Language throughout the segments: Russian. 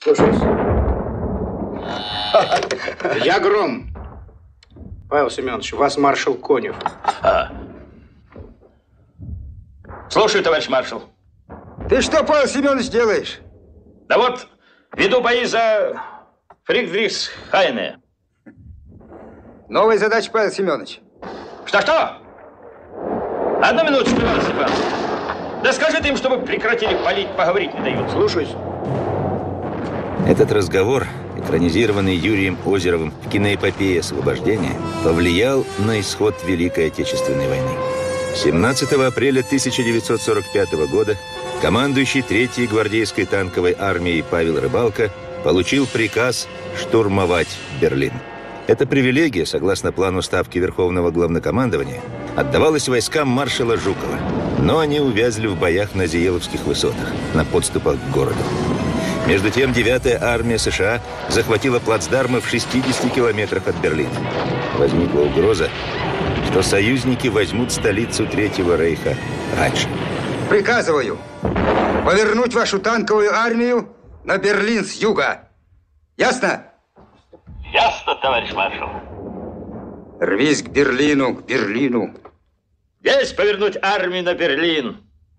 Слушаюсь. Я Гром. Павел Семенович, вас маршал Конев. Слушаю, товарищ маршал. Ты что, Павел Семенович, делаешь? Да вот, веду бои за Фридрихсхайне. Новая задача, Павел Семенович. Что? Одну минуточку, Иван Степанович. Да скажи им, чтобы прекратили палить, поговорить не дают. Слушаюсь. Этот разговор, экранизированный Юрием Озеровым в киноэпопее «Освобождение», повлиял на исход Великой Отечественной войны. 17 апреля 1945 года командующий 3-й гвардейской танковой армией Павел Рыбалко получил приказ штурмовать Берлин. Эта привилегия, согласно плану Ставки Верховного Главнокомандования, отдавалась войскам маршала Жукова, но они увязли в боях на Зиеловских высотах, на подступах к городу. Между тем, 9-я армия США захватила плацдармы в 60 километрах от Берлина. Возникла угроза, что союзники возьмут столицу Третьего Рейха раньше. Приказываю повернуть вашу танковую армию на Берлин с юга. Ясно? Ясно, товарищ маршал. Рвись к Берлину, к Берлину. Есть повернуть армию на Берлин.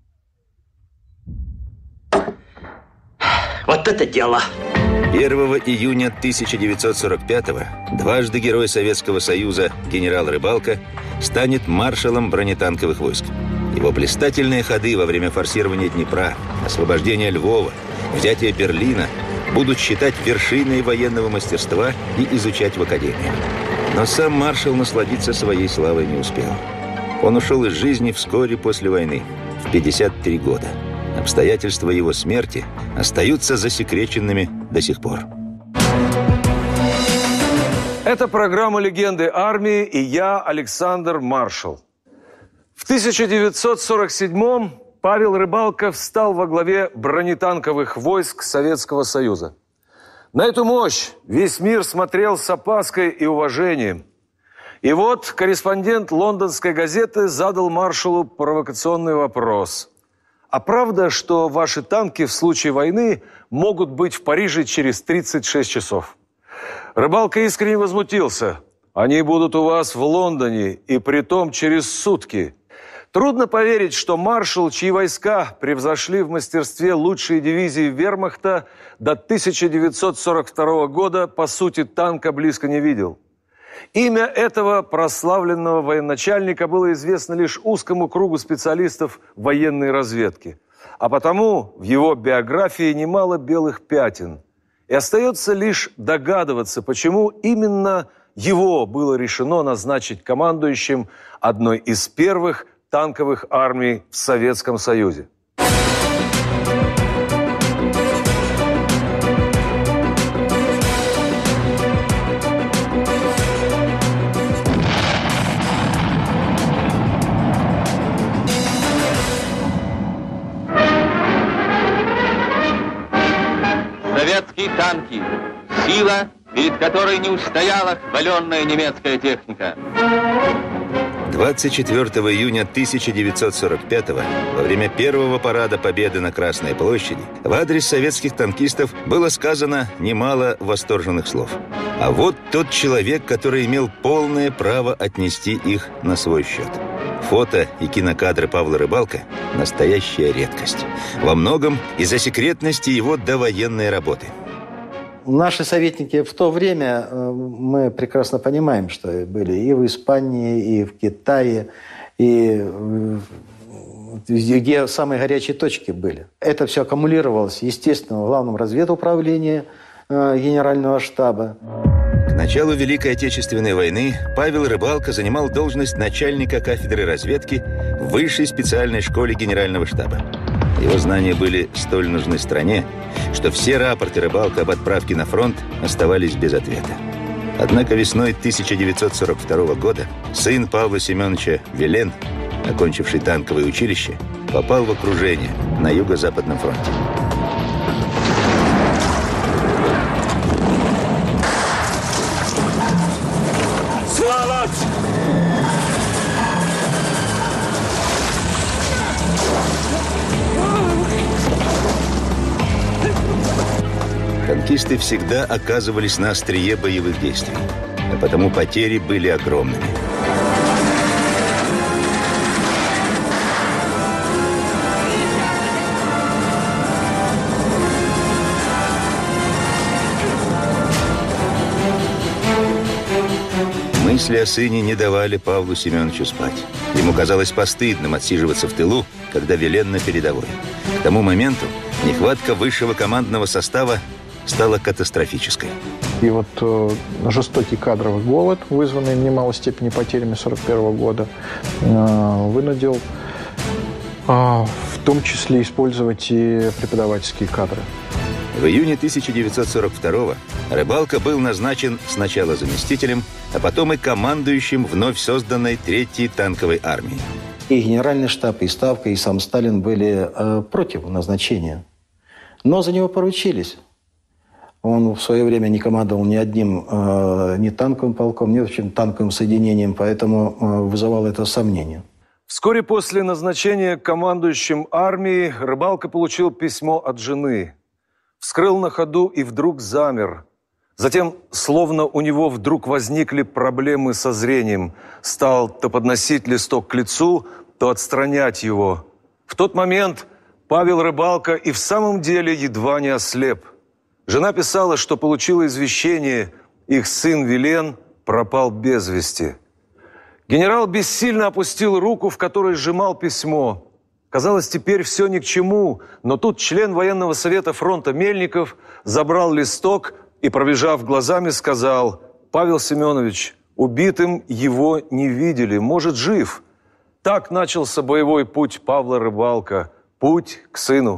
Вот это дело! 1 июня 1945-го дважды Герой Советского Союза генерал Рыбалко станет маршалом бронетанковых войск. Его блистательные ходы во время форсирования Днепра, освобождения Львова, взятия Берлина будут считать вершиной военного мастерства и изучать в академии. Но сам маршал насладиться своей славой не успел. Он ушел из жизни вскоре после войны, в 53 года. Обстоятельства его смерти остаются засекреченными до сих пор. Это программа «Легенды армии» и я, Александр Маршал. В 1947-м Павел Рыбалко встал во главе бронетанковых войск Советского Союза. На эту мощь весь мир смотрел с опаской и уважением. И вот корреспондент лондонской газеты задал маршалу провокационный вопрос. А правда, что ваши танки в случае войны могут быть в Париже через 36 часов? Рыбалко искренне возмутился. Они будут у вас в Лондоне, и притом через сутки. Трудно поверить, что маршал, чьи войска превзошли в мастерстве лучшие дивизии вермахта, до 1942 года, по сути, танка близко не видел. Имя этого прославленного военачальника было известно лишь узкому кругу специалистов военной разведки. А потому в его биографии немало белых пятен. И остается лишь догадываться, почему именно его было решено назначить командующим одной из первых танковых армий в Советском Союзе. Советские танки. Сила, перед которой не устояла хваленная немецкая техника. 24 июня 1945-го, во время первого парада Победы на Красной площади, в адрес советских танкистов было сказано немало восторженных слов. А вот тот человек, который имел полное право отнести их на свой счет. Фото и кинокадры Павла Рыбалко – настоящая редкость. Во многом из-за секретности его довоенной работы. Наши советники в то время, мы прекрасно понимаем, что были и в Испании, и в Китае, и где самые горячие точки были. Это все аккумулировалось, естественно, в главном разведуправлении Генерального штаба. К началу Великой Отечественной войны Павел Рыбалко занимал должность начальника кафедры разведки в Высшей специальной школе Генерального штаба. Его знания были столь нужны стране, что все рапорты Рыбалко об отправке на фронт оставались без ответа. Однако весной 1942 года сын Павла Семеновича Вилен, окончивший танковое училище, попал в окружение на Юго-Западном фронте. танкисты всегда оказывались на острие боевых действий, а потому потери были огромными. Мысли о сыне не давали Павлу Семеновичу спать. Ему казалось постыдным отсиживаться в тылу, когда велен на передовой. К тому моменту нехватка высшего командного состава стала катастрофической. И вот жестокий кадровый голод, вызванный в немалой степени потерями 1941 года, вынудил в том числе использовать и преподавательские кадры. В июне 1942-го Рыбалка был назначен сначала заместителем, а потом и командующим вновь созданной Третьей танковой армией. И Генеральный штаб, и Ставка, и сам Сталин были против назначения. Но за него поручились. Он в свое время не командовал ни одним ни танковым полком, ни вообще танковым соединением, поэтому вызывало это сомнение. Вскоре после назначения командующим армией Рыбалка получил письмо от жены. Вскрыл на ходу и вдруг замер. Затем, словно у него вдруг возникли проблемы со зрением, стал то подносить листок к лицу, то отстранять его. В тот момент Павел Рыбалка и в самом деле едва не ослеп. Жена писала, что получила извещение, их сын Вилен пропал без вести. Генерал бессильно опустил руку, в которой сжимал письмо. Казалось, теперь все ни к чему, но тут член военного совета фронта Мельников забрал листок и, пробежав глазами, сказал: «Павел Семенович, убитым его не видели, может, жив». Так начался боевой путь Павла Рыбалка, путь к сыну.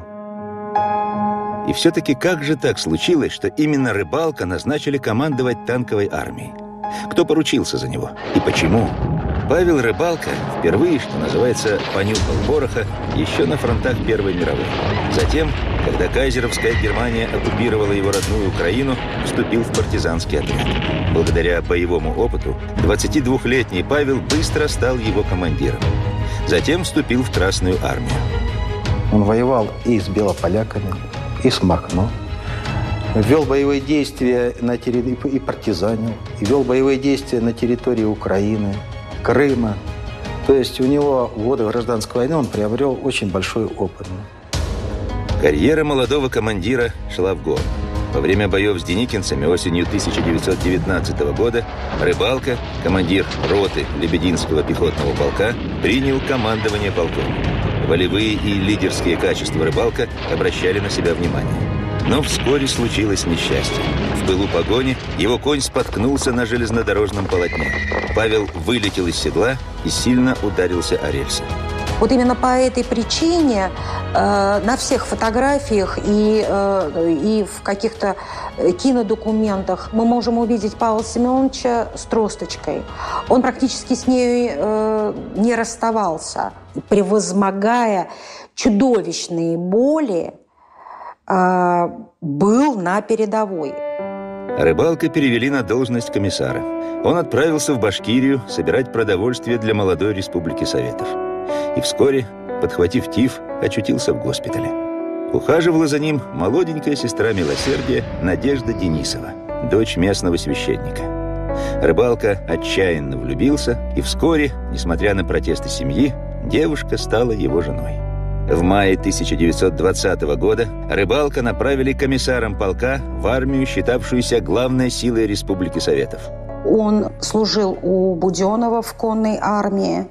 И все-таки как же так случилось, что именно Рыбалка назначили командовать танковой армией? Кто поручился за него и почему? Павел Рыбалка впервые, что называется, понюхал пороха еще на фронтах Первой мировой. Затем, когда кайзеровская Германия оккупировала его родную Украину, вступил в партизанский отряд. Благодаря боевому опыту 22-летний Павел быстро стал его командиром. Затем вступил в Красную армию. Он воевал и с белополяками, и с Махно. Вел боевые действия и партизанил, и вел боевые действия на территории Украины, Крыма. То есть у него в годы гражданской войны он приобрел очень большой опыт. Карьера молодого командира шла в гору. Во время боев с деникинцами осенью 1919 года Рыбалка, командир роты Лебединского пехотного полка, принял командование полком. Волевые и лидерские качества Рыбалка обращали на себя внимание. Но вскоре случилось несчастье. В пылу погони его конь споткнулся на железнодорожном полотне. Павел вылетел из седла и сильно ударился о рельсы. Вот именно по этой причине на всех фотографиях и в каких-то кинодокументах мы можем увидеть Павла Семеновича с тросточкой. Он практически с нею не расставался, превозмогая чудовищные боли, был на передовой. Рыбалка перевели на должность комиссара. Он отправился в Башкирию собирать продовольствие для молодой республики Советов. И вскоре, подхватив тиф, очутился в госпитале. Ухаживала за ним молоденькая сестра милосердия Надежда Денисова, дочь местного священника. Рыбалка отчаянно влюбился, и вскоре, несмотря на протесты семьи, девушка стала его женой. В мае 1920 года Рыбалка направили комиссаром полка в армию, считавшуюся главной силой Республики Советов. Он служил у Буденова в конной армии,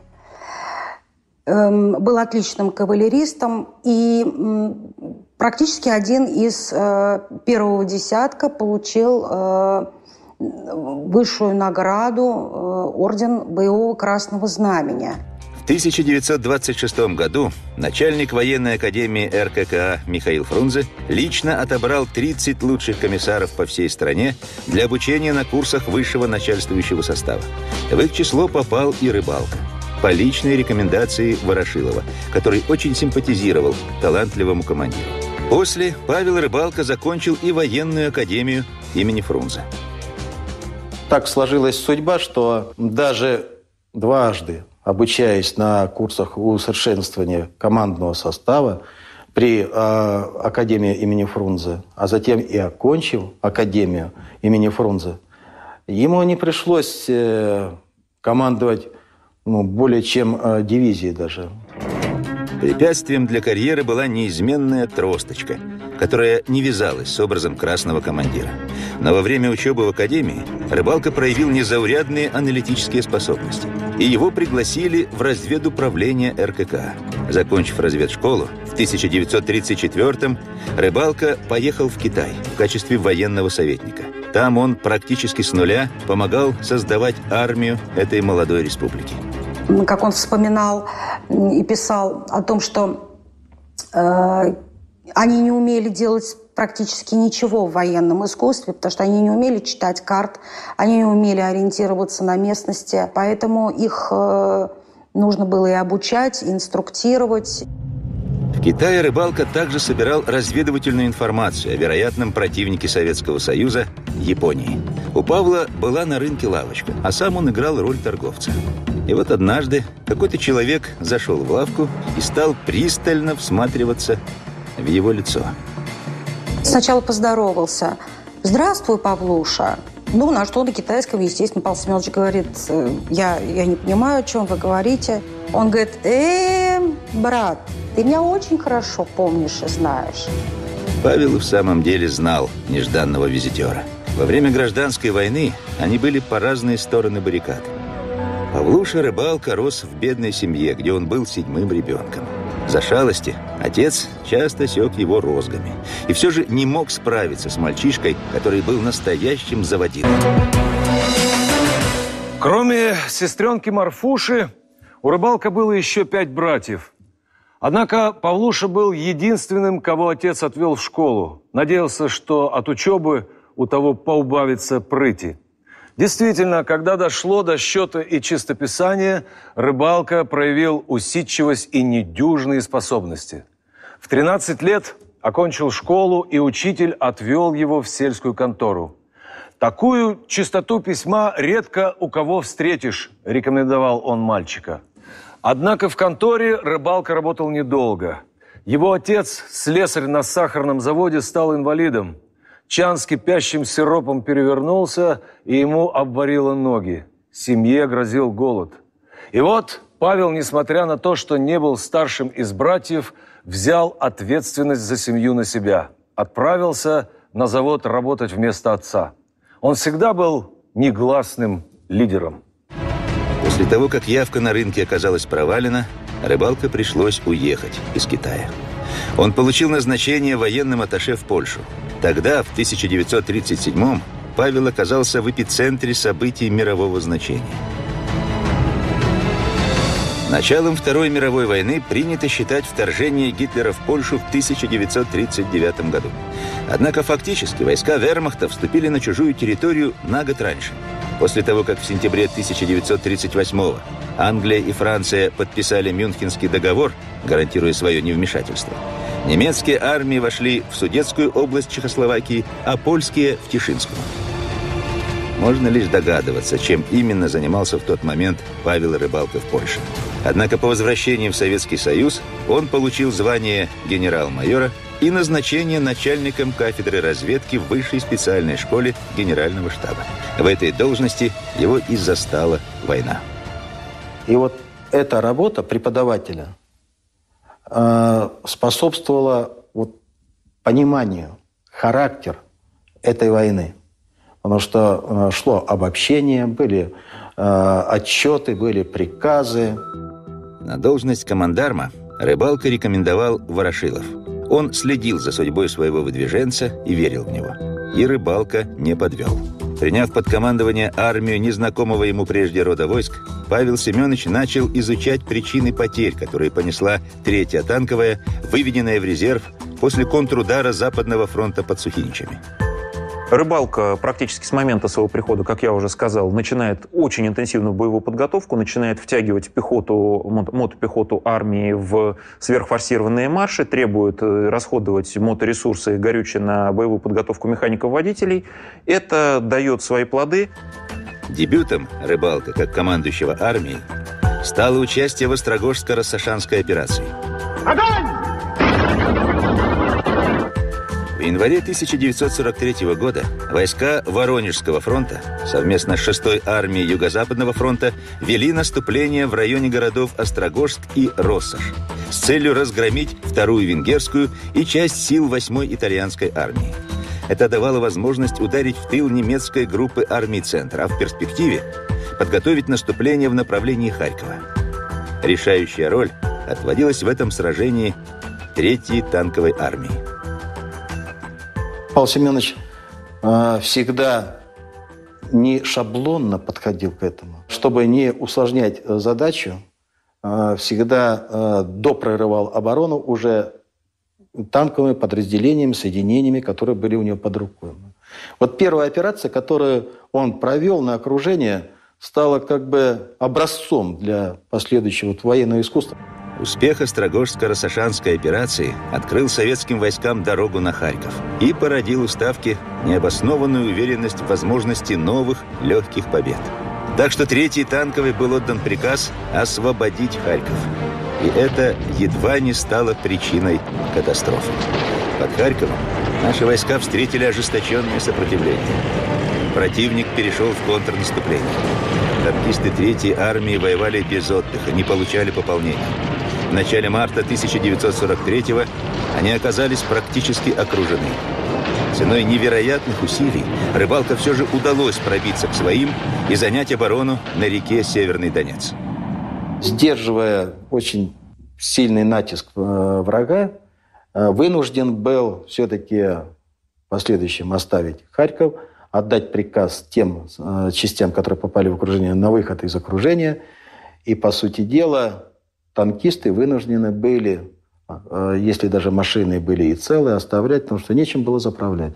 был отличным кавалеристом и практически один из первого десятка получил высшую награду орден Боевого Красного Знамени. В 1926 году начальник военной академии РККА Михаил Фрунзе лично отобрал 30 лучших комиссаров по всей стране для обучения на курсах высшего начальствующего состава. В их число попал и Рыбалка. По личной рекомендации Ворошилова, который очень симпатизировал талантливому командиру. После Павел Рыбалка закончил и военную академию имени Фрунзе. Так сложилась судьба, что даже дважды, обучаясь на курсах усовершенствования командного состава, при Академии имени Фрунзе, а затем и окончил Академию имени Фрунзе, ему не пришлось командовать более чем дивизией даже. Препятствием для карьеры была неизменная тросточка, которая не вязалась с образом красного командира. Но во время учебы в академии Рыбалка проявил незаурядные аналитические способности, и его пригласили в разведуправление РККА. Закончив разведшколу, в 1934-м Рыбалка поехал в Китай в качестве военного советника. Там он практически с нуля помогал создавать армию этой молодой республики. Как он вспоминал и писал о том, что они не умели делать практически ничего в военном искусстве, потому что они не умели читать карт, они не умели ориентироваться на местности, поэтому их нужно было и обучать, и инструктировать. В Китае Рыбалка также собирал разведывательную информацию о вероятном противнике Советского Союза – Японии. У Павла была на рынке лавочка, а сам он играл роль торговца. И вот однажды какой-то человек зашел в лавку и стал пристально всматриваться в его лицо. Сначала поздоровался. «Здравствуй, Павлуша». На что на китайском, естественно, Павел Семенович говорит: я не понимаю, о чем вы говорите. Он говорит: брат, ты меня очень хорошо помнишь и знаешь. Павел в самом деле знал нежданного визитера. Во время гражданской войны они были по разные стороны баррикад. Павлуша Рыбалка рос в бедной семье, где он был 7-м ребенком. За шалости отец часто сёк его розгами. И все же не мог справиться с мальчишкой, который был настоящим заводилой. Кроме сестренки Марфуши, у Рыбалка было еще 5 братьев. Однако Павлуша был единственным, кого отец отвел в школу. Надеялся, что от учебы у того поубавится прыти. Действительно, когда дошло до счета и чистописания, Рыбалка проявил усидчивость и недюжные способности. В 13 лет окончил школу, и учитель отвел его в сельскую контору. «Такую чистоту письма редко у кого встретишь», – рекомендовал он мальчика. Однако в конторе Рыбалка работал недолго. Его отец, слесарь на сахарном заводе, стал инвалидом. Чан с кипящим сиропом перевернулся, и ему обварило ноги. Семье грозил голод. И вот Павел, несмотря на то, что не был старшим из братьев, взял ответственность за семью на себя. Отправился на завод работать вместо отца. Он всегда был негласным лидером. После того, как явка на рынке оказалась провалена, Рыбалке пришлось уехать из Китая. Он получил назначение военным атташе в Польшу. Тогда, в 1937-м, Павел оказался в эпицентре событий мирового значения. Началом Второй мировой войны принято считать вторжение Гитлера в Польшу в 1939 году. Однако фактически войска вермахта вступили на чужую территорию на год раньше. После того, как в сентябре 1938-го Англия и Франция подписали Мюнхенский договор, гарантируя свое невмешательство, немецкие армии вошли в Судетскую область Чехословакии, а польские – в Тишинскую. Можно лишь догадываться, чем именно занимался в тот момент Павел Рыбалка в Польше. Однако по возвращении в Советский Союз он получил звание генерал-майора и назначение начальником кафедры разведки в высшей специальной школе Генерального штаба. В этой должности его и застала война. И вот эта работа преподавателя способствовала пониманию, характер этой войны. Потому что шло обобщение, были отчеты, были приказы. На должность командарма Рыбалка рекомендовал Ворошилов. Он следил за судьбой своего выдвиженца и верил в него. И Рыбалка не подвел. Приняв под командование армию незнакомого ему прежде рода войск, Павел Семенович начал изучать причины потерь, которые понесла 3-я танковая, выведенная в резерв после контрудара Западного фронта под Сухиничами. Рыбалка практически с момента своего прихода, как я уже сказал, начинает очень интенсивную боевую подготовку, начинает втягивать пехоту, мотопехоту армии в сверхфорсированные марши, требует расходовать моторесурсы и горючее на боевую подготовку механиков-водителей. Это дает свои плоды. Дебютом Рыбалка, как командующего армией, стало участие в Острогожско-Рассашанской операции. Огонь! январе 1943 года войска Воронежского фронта совместно с 6-й армией Юго-Западного фронта вели наступление в районе городов Острогожск и Россошь с целью разгромить 2-ю венгерскую и часть сил 8-й итальянской армии. Это давало возможность ударить в тыл немецкой группы армий «Центр», а в перспективе подготовить наступление в направлении Харькова. Решающая роль отводилась в этом сражении 3-й танковой армии. Павел Семенович всегда не шаблонно подходил к этому. Чтобы не усложнять задачу, всегда допрорывал оборону уже танковыми подразделениями, соединениями, которые были у него под рукой. Вот первая операция, которую он провел на окружение, стала как бы образцом для последующего военного искусства. Успех Острогожско-Россошанской операции открыл советским войскам дорогу на Харьков и породил у Ставки необоснованную уверенность в возможности новых легких побед. Так что 3-й танковой был отдан приказ освободить Харьков. И это едва не стало причиной катастрофы. Под Харьковом наши войска встретили ожесточенное сопротивление. Противник перешел в контрнаступление. Танкисты 3-й армии воевали без отдыха, не получали пополнения. В начале марта 1943-го они оказались практически окружены. Ценой невероятных усилий Рыбалка все же удалось пробиться к своим и занять оборону на реке Северный Донец. Сдерживая очень сильный натиск врага, вынужден был все-таки в последующем оставить Харьков, отдать приказ тем частям, которые попали в окружение, на выход из окружения. И, по сути дела, танкисты вынуждены были, если даже машины были и целые, оставлять, потому что нечем было заправлять.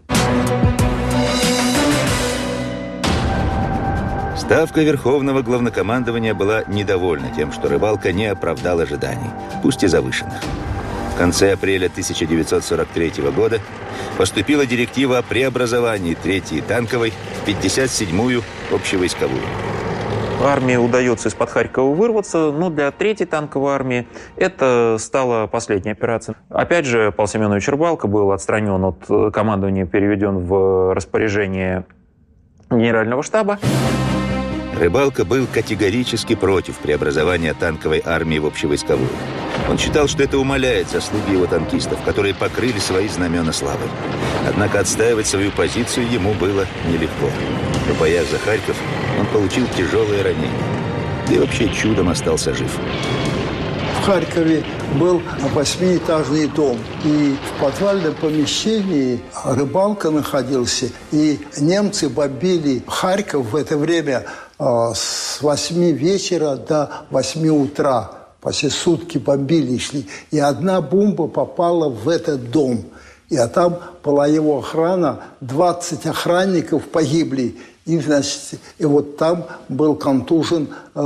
Ставка Верховного Главнокомандования была недовольна тем, что Рыбалка не оправдал ожиданий, пусть и завышенных. В конце апреля 1943 года поступила директива о преобразовании 3-й танковой в 57-ю общевойсковую. Армии удается из-под Харькова вырваться, но для 3-й танковой армии это стала последняя операция. Опять же, Павел Семенович Рыбалка был отстранен от командования, переведен в распоряжение Генерального штаба. Рыбалка был категорически против преобразования танковой армии в общевойсковую. Он считал, что это умаляет заслуги его танкистов, которые покрыли свои знамена славой. Однако отстаивать свою позицию ему было нелегко. В боях за Харьков он получил тяжелое ранение. Да и вообще чудом остался жив. В Харькове был 8-этажный дом. И в подвальном помещении Рыбалка находился. И немцы бомбили Харьков в это время с 8 вечера до 8 утра. Почти сутки бомбили шли. И одна бомба попала в этот дом. И там была его охрана. 20 охранников погибли. И, значит, и вот там был контужен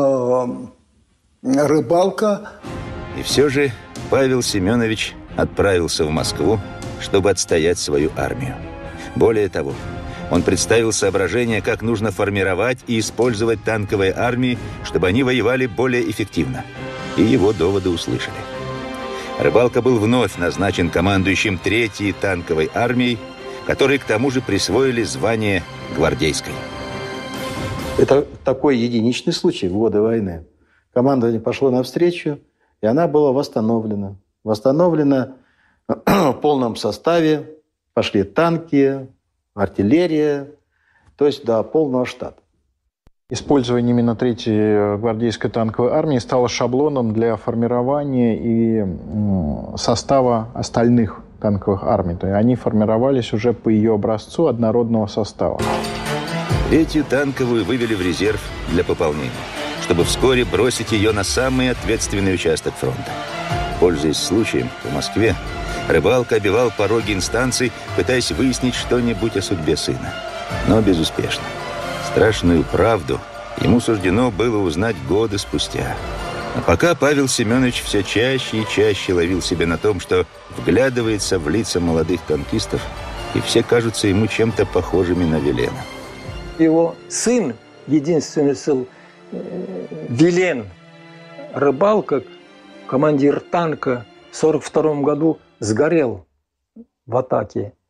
Рыбалка. И все же Павел Семенович отправился в Москву, чтобы отстоять свою армию. Более того, он представил соображения, как нужно формировать и использовать танковые армии, чтобы они воевали более эффективно. И его доводы услышали. Рыбалка был вновь назначен командующим 3-й танковой армией, которой к тому же присвоили звание гвардейской. Это такой единичный случай в годы войны. Командование пошло навстречу, и она была восстановлена. Восстановлена в полном составе. Пошли танки, артиллерия, то есть до полного штата. Использование именно 3-й гвардейской танковой армии стало шаблоном для формирования и состава остальных танковых армий. То есть они формировались уже по ее образцу однородного состава. 3-ю танковую вывели в резерв для пополнения, чтобы вскоре бросить ее на самый ответственный участок фронта. Пользуясь случаем, в Москве Рыбалка обивал пороги инстанций, пытаясь выяснить что-нибудь о судьбе сына. Но безуспешно. Страшную правду ему суждено было узнать годы спустя. А пока Павел Семенович все чаще и чаще ловил себя на том, что вглядывается в лица молодых танкистов, и все кажутся ему чем-то похожими на Вилена. Его сын, единственный сын, Вилен Рыбалка, командир танка, в 1942 году сгорел в атаке.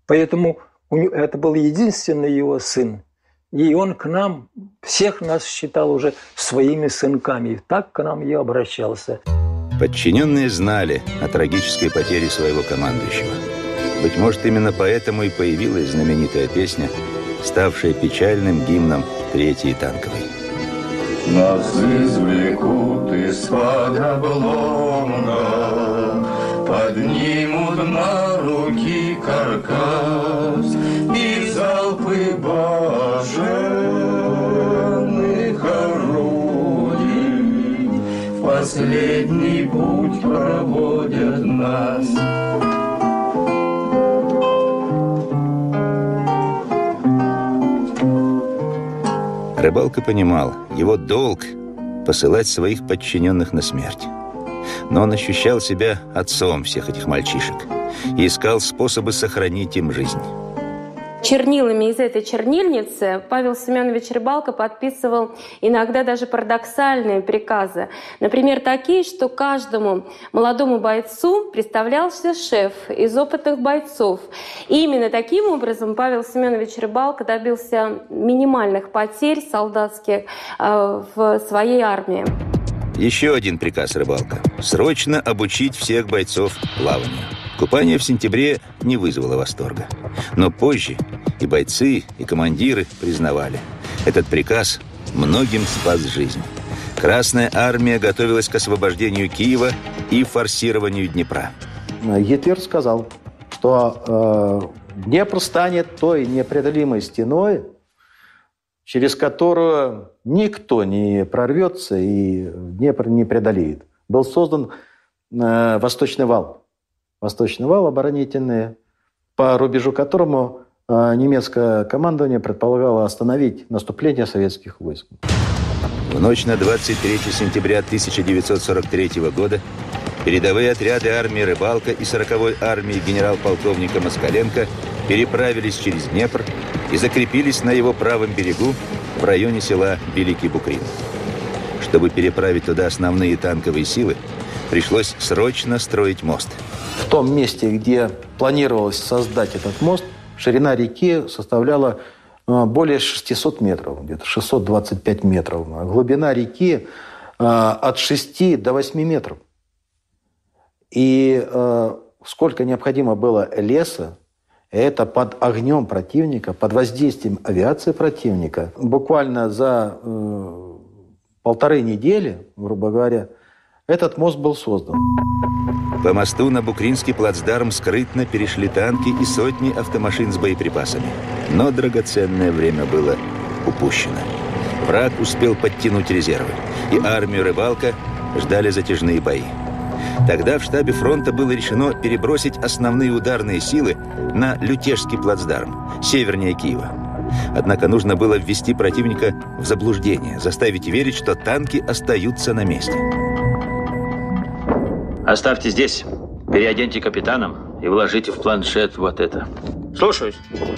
Поэтому это был единственный его сын. И он к нам, всех нас считал уже своими сынками. И так к нам и обращался. Подчиненные знали о трагической потере своего командующего. Быть может, именно поэтому и появилась знаменитая песня, ставшая печальным гимном 3-й танковой. Нас извлекут из-под обломка, поднимут на руки каркас, и залпы башенных орудий в последний путь проводят нас. Рыбалка понимал, его долг – посылать своих подчиненных на смерть. Но он ощущал себя отцом всех этих мальчишек и искал способы сохранить им жизнь. Чернилами из этой чернильницы Павел Семенович Рыбалка подписывал иногда даже парадоксальные приказы. Например, такие, что каждому молодому бойцу представлялся шеф из опытных бойцов. И именно таким образом Павел Семенович Рыбалка добился минимальных потерь солдатских в своей армии. Еще один приказ Рыбалка – срочно обучить всех бойцов плаванию. Купание в сентябре не вызвало восторга. Но позже и бойцы, и командиры признавали, этот приказ многим спас жизнь. Красная армия готовилась к освобождению Киева и форсированию Днепра. Гитлер сказал, что Днепр станет той непреодолимой стеной, через которую никто не прорвется и Днепр не преодолеет. Был создан Восточный вал. Восточный вал оборонительный, по рубежу которому немецкое командование предполагало остановить наступление советских войск. В ночь на 23 сентября 1943 года передовые отряды армии Рыбалка и 40-й армии генерал-полковника Москаленко переправились через Днепр и закрепились на его правом берегу в районе села Великий Букрин. Чтобы переправить туда основные танковые силы, пришлось срочно строить мост. В том месте, где планировалось создать этот мост, ширина реки составляла более 600 метров, где-то 625 метров. А глубина реки от 6 до 8 метров. И сколько необходимо было леса, это под огнем противника, под воздействием авиации противника. Буквально за 1,5 недели, грубо говоря, этот мост был создан. По мосту на Букринский плацдарм скрытно перешли танки и сотни автомашин с боеприпасами. Но драгоценное время было упущено. Враг успел подтянуть резервы, и армию Рыбалка ждали затяжные бои. Тогда в штабе фронта было решено перебросить основные ударные силы на Лютежский плацдарм, севернее Киева. Однако нужно было ввести противника в заблуждение, заставить верить, что танки остаются на месте. Оставьте здесь, переоденьте капитаном и вложите в планшет вот это. Слушаюсь.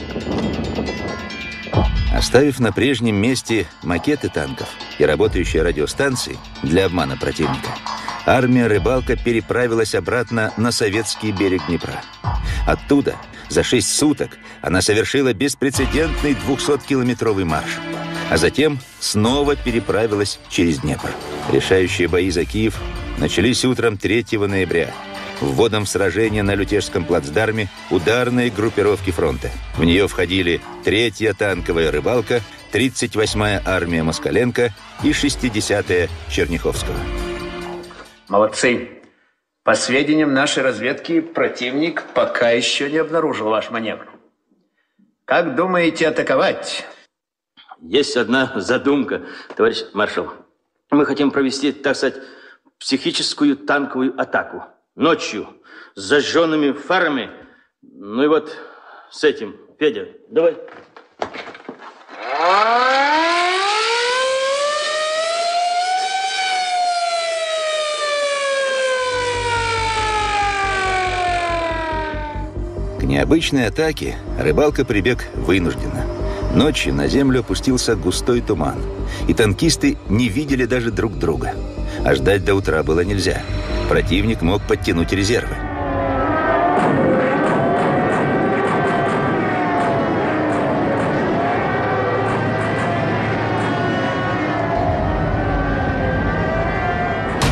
Оставив на прежнем месте макеты танков и работающие радиостанции для обмана противника, армия Рыбалка переправилась обратно на советский берег Днепра. Оттуда за 6 суток она совершила беспрецедентный 200-километровый марш, а затем снова переправилась через Днепр. Решающие бои за Киев начались утром 3 ноября. Вводом в сражение на Лютежском плацдарме ударной группировки фронта. В нее входили 3-я танковая Рыбалка, 38-я армия Москаленко и 60-я Черняховского. Молодцы. По сведениям нашей разведки, противник пока еще не обнаружил ваш маневр. Как думаете атаковать? Есть одна задумка, товарищ маршал. Мы хотим провести, так сказать, психическую танковую атаку. Ночью, с зажженными фарами. Ну и вот с этим. Федя, давай. К необычной атаке Рыбалка прибег вынужденно. Ночью на землю опустился густой туман, и танкисты не видели даже друг друга. А ждать до утра было нельзя. Противник мог подтянуть резервы.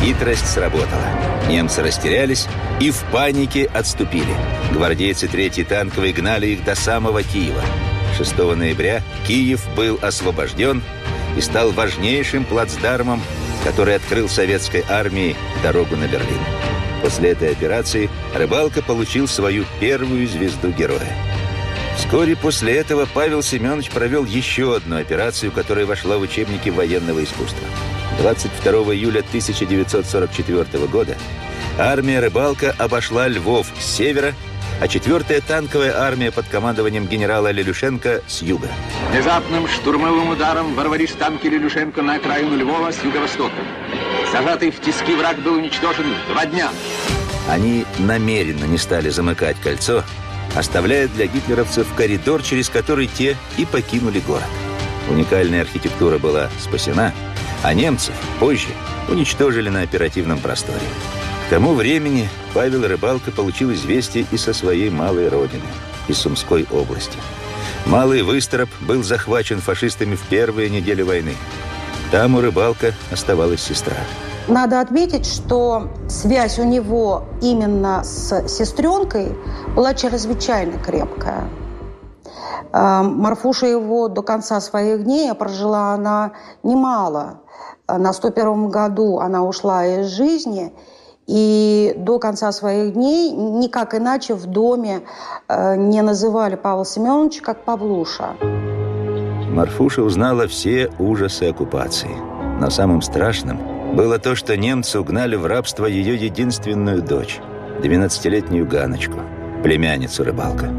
Хитрость сработала. Немцы растерялись и в панике отступили. Гвардейцы 3-й танковой гнали их до самого Киева. 6 ноября Киев был освобожден и стал важнейшим плацдармом, который открыл советской армии дорогу на Берлин. После этой операции Рыбалка получил свою первую звезду героя. Вскоре после этого Павел Семенович провел еще одну операцию, которая вошла в учебники военного искусства. 22 июля 1944 года армия Рыбалка обошла Львов с севера, а 4-я танковая армия под командованием генерала Лелюшенко с юга. Внезапным штурмовым ударом ворвались танки Лелюшенко на окраину Львова с юго-востока. Зажатый в тиски враг был уничтожен в 2 дня. Они намеренно не стали замыкать кольцо, оставляя для гитлеровцев коридор, через который те и покинули город. Уникальная архитектура была спасена, а немцев позже уничтожили на оперативном просторе. К тому времени Павел Рыбалка получил известие и со своей малой родины, из Сумской области. Малый Выстроп был захвачен фашистами в первые недели войны. Там у Рыбалка оставалась сестра. Надо отметить, что связь у него именно с сестренкой была чрезвычайно крепкая. Марфуша его до конца своих дней, прожила она немало. На 101 году она ушла из жизни, и до конца своих дней никак иначе в доме не называли Павла Семеновича, как Павлуша. Марфуша узнала все ужасы оккупации. Но самым страшным было то, что немцы угнали в рабство ее единственную дочь, 12-летнюю Ганочку, племянницу Рыбалка.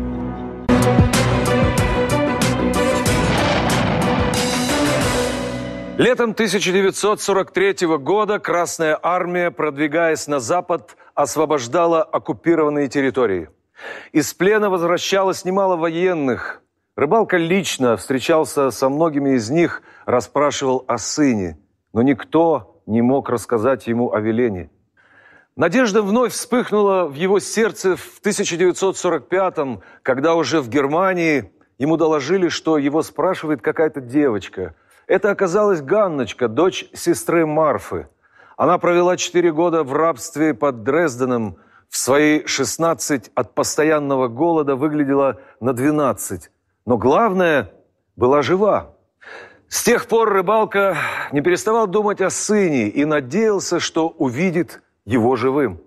Летом 1943 года Красная Армия, продвигаясь на запад, освобождала оккупированные территории. Из плена возвращалось немало военных. Рыбалка лично встречался со многими из них, расспрашивал о сыне, но никто не мог рассказать ему о Велене. Надежда вновь вспыхнула в его сердце в 1945-м, когда уже в Германии ему доложили, что его спрашивает какая-то девочка. Это оказалась Ганночка, дочь сестры Марфы. Она провела 4 года в рабстве под Дрезденом. В свои 16 от постоянного голода выглядела на 12. Но главное, была жива. С тех пор Рыбалка не переставал думать о сыне и надеялся, что увидит его живым.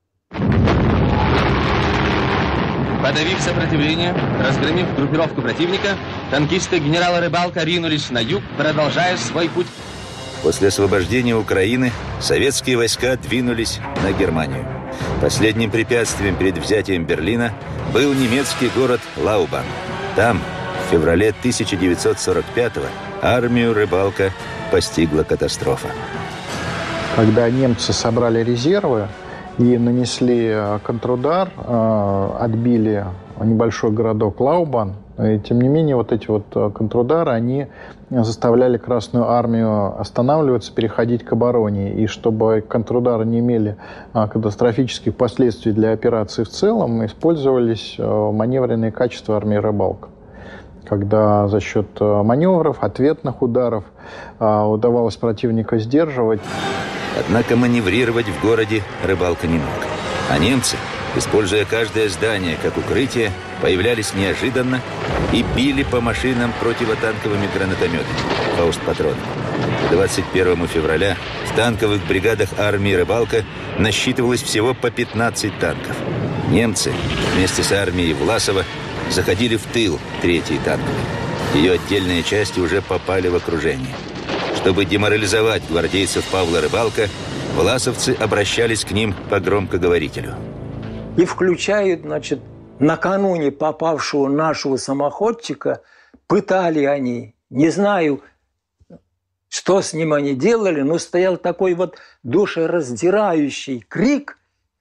Подавив сопротивление, разгромив группировку противника, танкисты генерала Рыбалка ринулись на юг, продолжая свой путь. После освобождения Украины советские войска двинулись на Германию. Последним препятствием перед взятием Берлина был немецкий город Лаубан. Там, в феврале 1945-го, армию Рыбалка постигла катастрофа. Когда немцы собрали резервы и нанесли контрудар, отбили небольшой городок Лаубан, и, тем не менее, вот эти вот контрудары, они заставляли Красную Армию останавливаться, переходить к обороне. И чтобы контрудары не имели катастрофических последствий для операции в целом, использовались маневренные качества армии Рыбалка. Когда за счет маневров, ответных ударов удавалось противника сдерживать. Однако маневрировать в городе Рыбалка не мог. А немцы, используя каждое здание как укрытие, появлялись неожиданно и били по машинам противотанковыми гранатометами, фаустпатронами. К 21 февраля в танковых бригадах армии Рыбалка насчитывалось всего по 15 танков. Немцы вместе с армией Власова заходили в тыл 3-й танковой. Ее отдельные части уже попали в окружение. Чтобы деморализовать гвардейцев Павла Рыбалка, власовцы обращались к ним по громкоговорителю. И включают, значит, накануне попавшего нашего самоходчика, пытали они. Не знаю, что с ним они делали, но стоял такой вот душераздирающий крик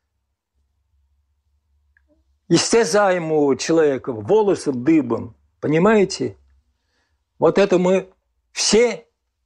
истязаемого человека, волосы дыбом. Понимаете? Вот это мы все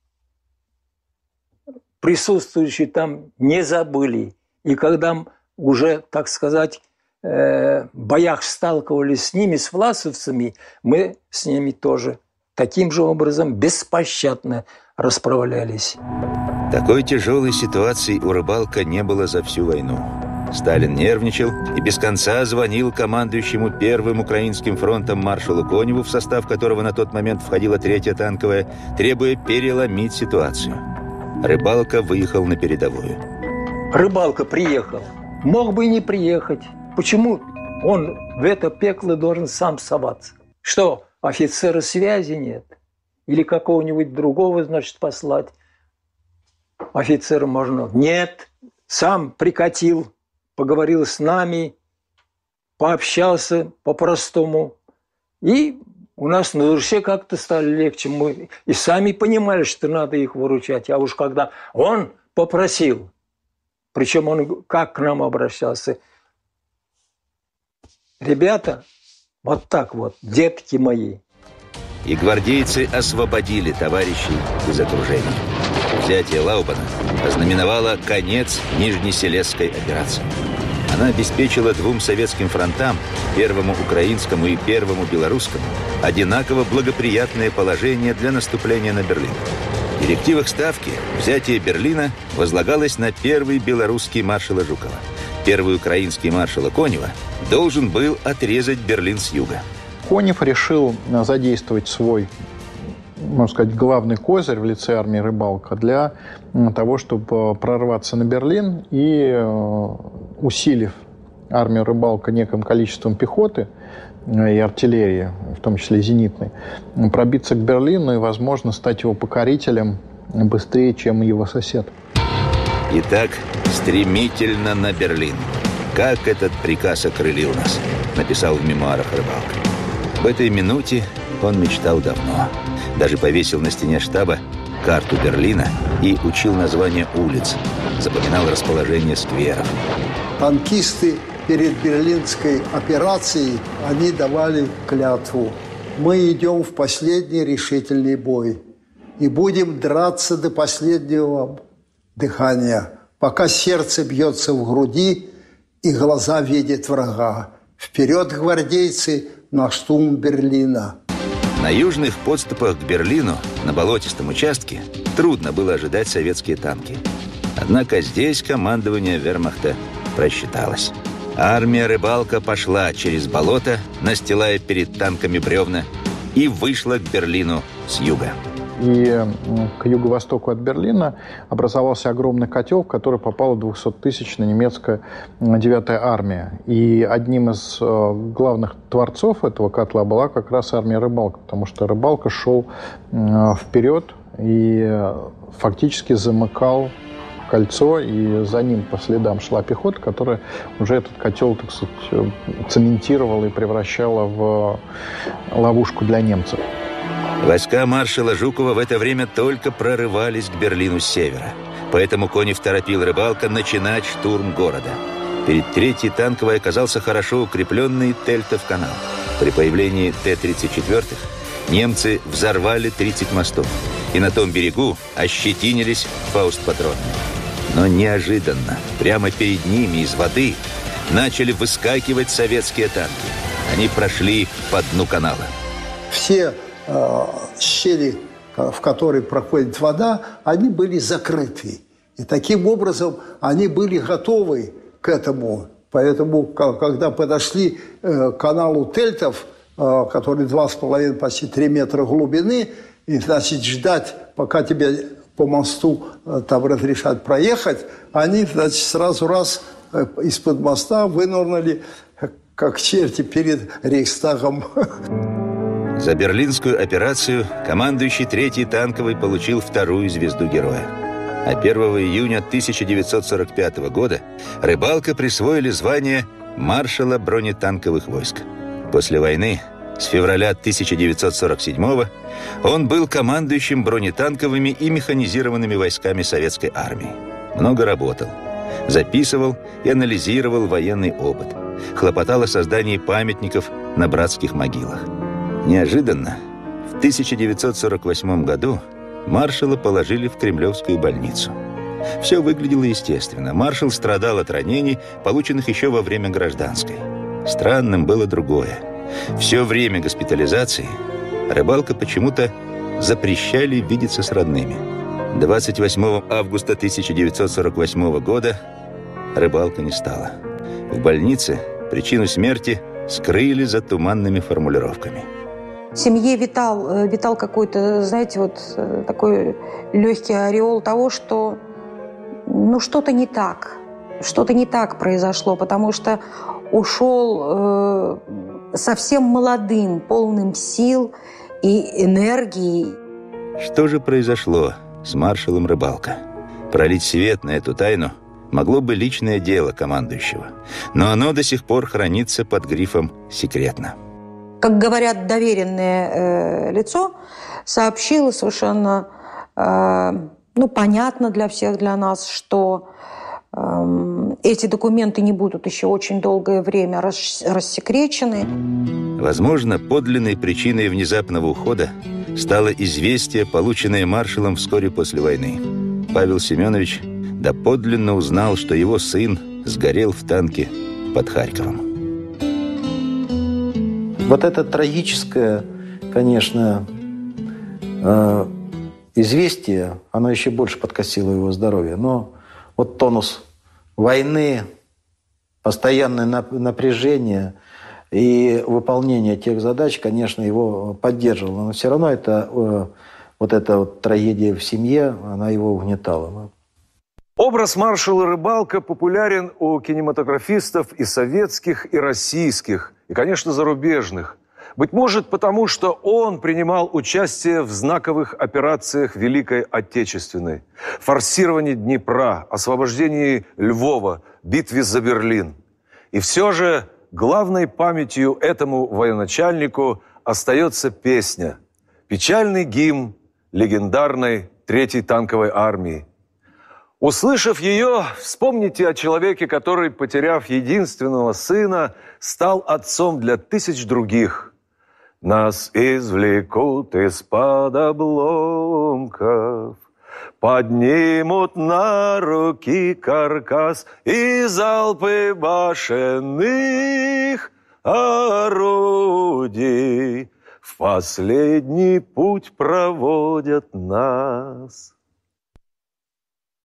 присутствующие там не забыли. И когда уже, так сказать, в боях сталкивались с ними, с власовцами, мы с ними тоже таким же образом беспощадно расправлялись. Такой тяжелой ситуации у Рыбалка не было за всю войну. Сталин нервничал и без конца звонил командующему Первым Украинским фронтом маршалу Коневу, в состав которого на тот момент входила 3-я танковая, требуя переломить ситуацию. Рыбалка выехал на передовую. Рыбалка приехал. Мог бы и не приехать. Почему он в это пекло должен сам соваться? Что, офицера связи нет? Или какого-нибудь другого, значит, послать? Офицера можно. Нет, сам прикатил, поговорил с нами, пообщался по-простому. И у нас на душе как-то стало легче. Мы и сами понимали, что надо их выручать. А уж когда он попросил, причем он как к нам обращался: ребята, вот так вот, детки мои. И гвардейцы освободили товарищей из окружения. Взятие Лаубана ознаменовало конец Нижнесилезской операции. Она обеспечила двум советским фронтам, Первому Украинскому и Первому Белорусскому, одинаково благоприятное положение для наступления на Берлин. В директивах Ставки взятие Берлина возлагалось на Первый Белорусский маршала Жукова. Первый Украинский маршала Конева должен был отрезать Берлин с юга. Конев решил задействовать свой, можно сказать, главный козырь в лице армии Рыбалка для того, чтобы прорваться на Берлин и, усилив армию Рыбалка неким количеством пехоты и артиллерии, в том числе зенитной, пробиться к Берлину и, возможно, стать его покорителем быстрее, чем его сосед. Итак, стремительно на Берлин. Как этот приказ окрылил нас, написал в мемуарах Рыбалка. В этой минуте он мечтал давно. Даже повесил на стене штаба карту Берлина и учил названия улиц, запоминал расположение скверов. Танкисты перед Берлинской операцией, они давали клятву: мы идем в последний решительный бой и будем драться до последнего дыхания, пока сердце бьется в груди и глаза видят врага. Вперед, гвардейцы, на штурм Берлина. На южных подступах к Берлину, на болотистом участке, трудно было ожидать советские танки. Однако здесь командование вермахта просчиталось. Армия Рыбалка пошла через болото, настилая перед танками бревна, и вышла к Берлину с юга. И к юго-востоку от Берлина образовался огромный котел, в который попала 200-тысячная немецкая 9-я армия. И одним из главных творцов этого котла была как раз армия Рыбалка, потому что Рыбалка шел вперед и фактически замыкал кольцо, и за ним по следам шла пехота, которая уже этот котел, так сказать, цементировала и превращала в ловушку для немцев. Войска маршала Жукова в это время только прорывались к Берлину с севера. Поэтому Конев торопил Рыбалка начинать штурм города. Перед 3-й танковой оказался хорошо укрепленный Тельтов канал. При появлении Т-34 немцы взорвали 30 мостов. И на том берегу ощетинились фаустпатронами. Но неожиданно, прямо перед ними из воды начали выскакивать советские танки. Они прошли по дну канала. Все щели, в которые проходит вода, они были закрыты. И таким образом они были готовы к этому. Поэтому, когда подошли к каналу Тельтов, который 2,5, почти 3 метра глубины, и, значит, ждать, пока тебе по мосту там разрешат проехать, они, значит, сразу раз из-под моста вынырнули, как черти перед Рейхстагом. За Берлинскую операцию командующий 3-й танковой получил 2-ю звезду Героя. А 1 июня 1945 года Рыбалка присвоили звание маршала бронетанковых войск. После войны, с февраля 1947-го, он был командующим бронетанковыми и механизированными войсками советской армии. Много работал, записывал и анализировал военный опыт, хлопотал о создании памятников на братских могилах. Неожиданно, в 1948 году маршала положили в Кремлевскую больницу. Все выглядело естественно. Маршал страдал от ранений, полученных еще во время гражданской. Странным было другое. Все время госпитализации Рыбалка почему-то запрещали видеться с родными. 28 августа 1948 года Рыбалка не стало. В больнице причину смерти скрыли за туманными формулировками. В семье витал какой-то, знаете, вот такой легкий ореол того, что что-то не так. Что-то не так произошло, потому что ушел совсем молодым, полным сил и энергии. Что же произошло с маршалом Рыбалко? Пролить свет на эту тайну могло бы личное дело командующего, но оно до сих пор хранится под грифом «секретно». Как говорят, доверенное лицо сообщило совершенно понятно для всех, для нас, что эти документы не будут еще очень долгое время рассекречены. Возможно, подлинной причиной внезапного ухода стало известие, полученное маршалом вскоре после войны. Павел Семенович доподлинно узнал, что его сын сгорел в танке под Харьковом. Вот это трагическое, конечно, известие, оно еще больше подкосило его здоровье. Но вот тонус войны, постоянное напряжение и выполнение тех задач, конечно, его поддерживало. Но все равно вот эта трагедия в семье, она его угнетала. Образ маршала Рыбалко популярен у кинематографистов и советских, и российских, и, конечно, зарубежных. Быть может, потому что он принимал участие в знаковых операциях Великой Отечественной, форсировании Днепра, освобождении Львова, битве за Берлин. И все же главной памятью этому военачальнику остается песня, печальный гимн легендарной Третьей танковой армии. Услышав ее, вспомните о человеке, который, потеряв единственного сына, стал отцом для тысяч других. Нас извлекут из-под обломков, поднимут на руки каркас и залпы башенных орудий в последний путь проводят нас.